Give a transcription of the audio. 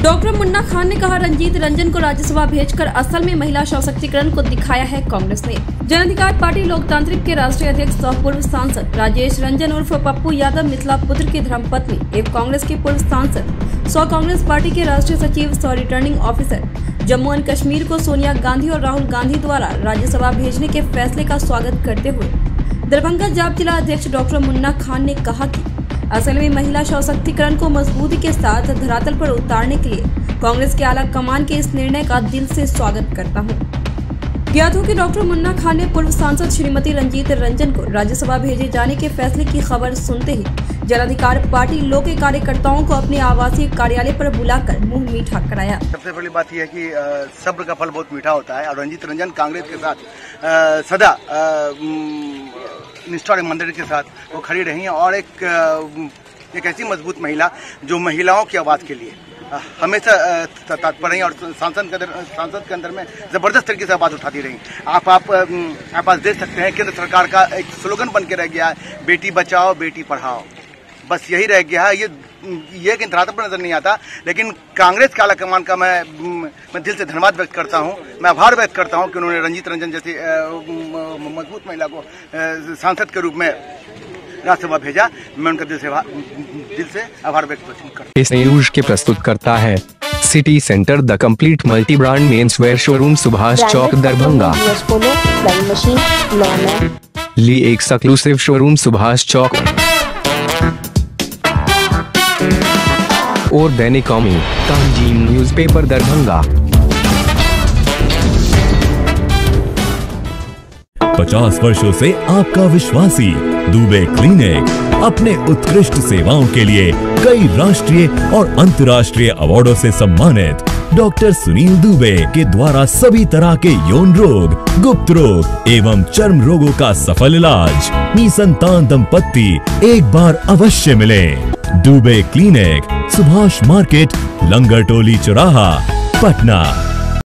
Doctor Munna Khan ने कहा, रंजीत रंजन को राज्यसभा भेजकर असल में महिला सशक्तिकरण को दिखाया है कांग्रेस ने। जन अधिकार पार्टी लोकतांत्रिक के राष्ट्रीय अध्यक्ष सह पूर्व सांसद राजेश रंजन उर्फ पप्पू यादव मिथिला पुत्र की धर्मपत्नी एवं कांग्रेस के पूर्व सांसद सौ कांग्रेस पार्टी के राष्ट्रीय सचिव सौ returning officer Jammu and Kashmir को सोनिया गांधी और राहुल गांधी द्वारा राज्यसभा भेजने के फैसले का स्वागत करते हुए दरभंगा जाप जिला अध्यक्ष डॉक्टर मुन्ना खान ने कहा कि असल में महिला सशक्तिकरण को मजबूती के साथ धरातल पर उतारने के लिए कांग्रेस के आला कमान के इस निर्णय का दिल से स्वागत करता हूं। ज्ञात हो कि डॉक्टर मुन्ना खान ने पूर्व सांसद श्रीमती रंजीत रंजन को राज्यसभा भेजे जाने के फैसले की खबर सुनते ही जन अधिकार पार्टी लो के कार्यकर्ताओं को अपने आवासीय कार्यालय पर बुलाकर मुंह मीठा कराया। सबसे पहली बात यह है कि सब्र का फल बहुत मीठा होता है और रंजीत रंजन कांग्रेस के साथ सदा निष्ठा और ईमानदारी के साथ वो खड़ी रही और एक ऐसी मजबूत महिला जो महिलाओं की आवाज़ के लिए हमेशा तत्पर रही और सांसद के अंदर में जबरदस्त तरीके से आवाज़ उठाती रही। आप आज देख सकते हैं केंद्र सरकार का एक स्लोगन बन के रह गया है, बेटी बचाओ बेटी पढ़ाओ। बस यही रह गया है। ये कि धरातल पर नजर नहीं आता, लेकिन कांग्रेस के आला कमान का मैं दिल से धन्यवाद व्यक्त करता हूं, मैं आभार व्यक्त करता हूं कि उन्होंने रंजीत रंजन जैसी मजबूत महिला को सांसद के रूप में राज्यसभा भेजा। मैं उनका दिल से आभार व्यक्त करता हूं। इस न्यूज के प्रस्तुत करता है city centre the complete multi brand men's wear showroom Subhash Chowk Darbhanga. Lee exclusive showroom Subhash Chowk और दैनिक कौमी तंजीम न्यूज़पेपर दरभंगा। 50 वर्षों से आपका विश्वासी दुबे क्लिनिक अपने उत्कृष्ट सेवाओं के लिए कई राष्ट्रीय और अंतर्राष्ट्रीय अवार्डों से सम्मानित डॉक्टर सुनील दुबे के द्वारा सभी तरह के यौन रोग, गुप्त रोग एवं चर्म रोगों का सफल इलाज। निसंतान दंपत्ति एक बार अवश्य मिले। दुबे क्लिनिक, सुभाष मार्केट, लंगर टोली चौराहा, पटना।